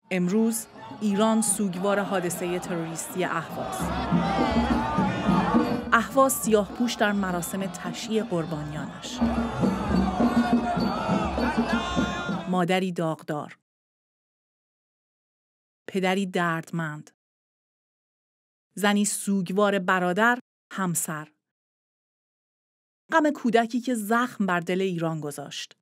امروز ایران سوگوار حادثه تروریستی اهواز. اهواز سیاه‌پوش در مراسم تشییع قربانیانش. مادری داغدار. پدری دردمند. زنی سوگوار برادر، همسر. غم کودکی که زخم بر دل ایران گذاشت.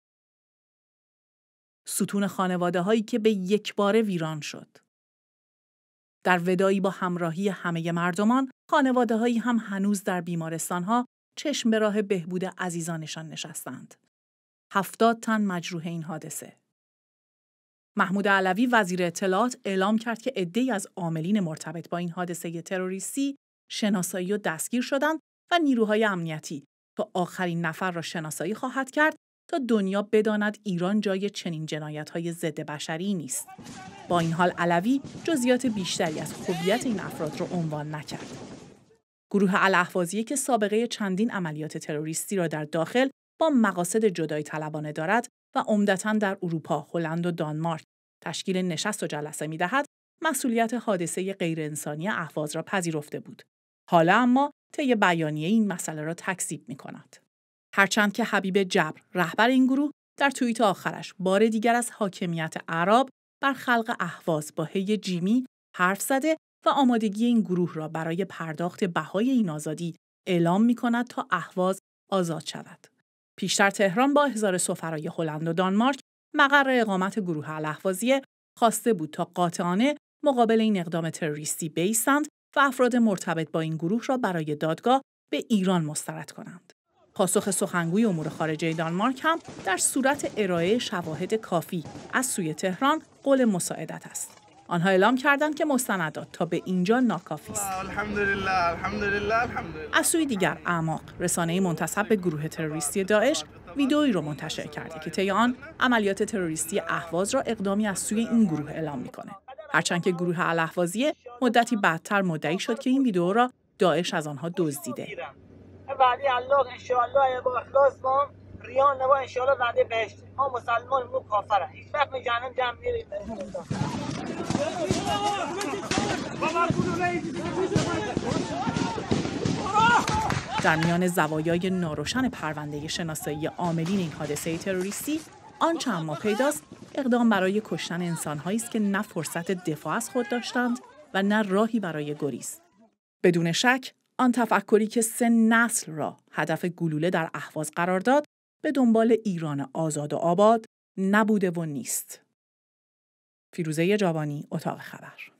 ستون خانواده‌هایی که به یکباره ویران شد. در وداعی با همراهی همه مردمان، خانواده‌هایی هم هنوز در بیمارستان‌ها چشم به راه بهبود عزیزانشان نشستند. 70 تن مجروح این حادثه. محمود علوی وزیر اطلاعات اعلام کرد که عده‌ای از عاملین مرتبط با این حادثه تروریستی شناسایی و دستگیر شدند و نیروهای امنیتی تا آخرین نفر را شناسایی خواهد کرد تا دنیا بداند ایران جای چنین جنایت‌های ضد بشری نیست. با این حال علوی جزئیات بیشتری از هویت این افراد را عنوان نکرد. گروه الاهوازیه که سابقه چندین عملیات تروریستی را در داخل با مقاصد جدایی طلبانه دارد و عمدتاً در اروپا، هلند و دانمارک تشکیل نشست و جلسه می‌دهد، مسئولیت حادثه غیرانسانی اهواز را پذیرفته بود. حالا اما طی بیانیه این مسئله را تکذیب می‌کند. هرچند که حبیب جبر، رهبر این گروه، در توییت آخرش بار دیگر از حاکمیت اعراب بر خلق اهواز با هی جیمی حرف زده و آمادگی این گروه را برای پرداخت بهای این آزادی اعلام می‌کند تا اهواز آزاد شود. پیشتر تهران با احضار سفرای هلند و دانمارک مقر اقامت گروه الاهوازیه خواسته بود تا قاطعانه مقابل این اقدام تروریستی بایستند و افراد مرتبط با این گروه را برای دادگاه به ایران مسترد کنند. پاسخ سخنگوی امور خارجه دانمارک هم در صورت ارائه شواهد کافی از سوی تهران قول مساعدت است. آنها اعلام کردند که مستندات تا به اینجا ناکافی است. از سوی دیگر اعماق، رسانه منتسب به گروه تروریستی داعش، ویدئویی را منتشر کرده که طی آن عملیات تروریستی اهواز را اقدامی از سوی این گروه اعلام می‌کنه. هرچند که گروه الاهوازیه مدتی بعدتر مدعی شد که این ویدئو را داعش از آنها دزدیده. وعده الله ان شاء الله با اخلاص ما ریان نوا ان شاء الله وعده بهشت ما مسلمان مو کافر هیچ وقت به جهنم جمع میریم. در میان زوایای ناروشن پرونده شناسایی عاملین این حادثه تروریستی، آنچه اما پیداست اقدام برای کشتن انسان‌هایی است که نه فرصت دفاع از خود داشتند و نه راهی برای گریز. بدون شک آن تفکری که 3 نسل را هدف گلوله در اهواز قرار داد، به دنبال ایران آزاد و آباد نبوده و نیست. فیروزه جابانی، اتاق خبر.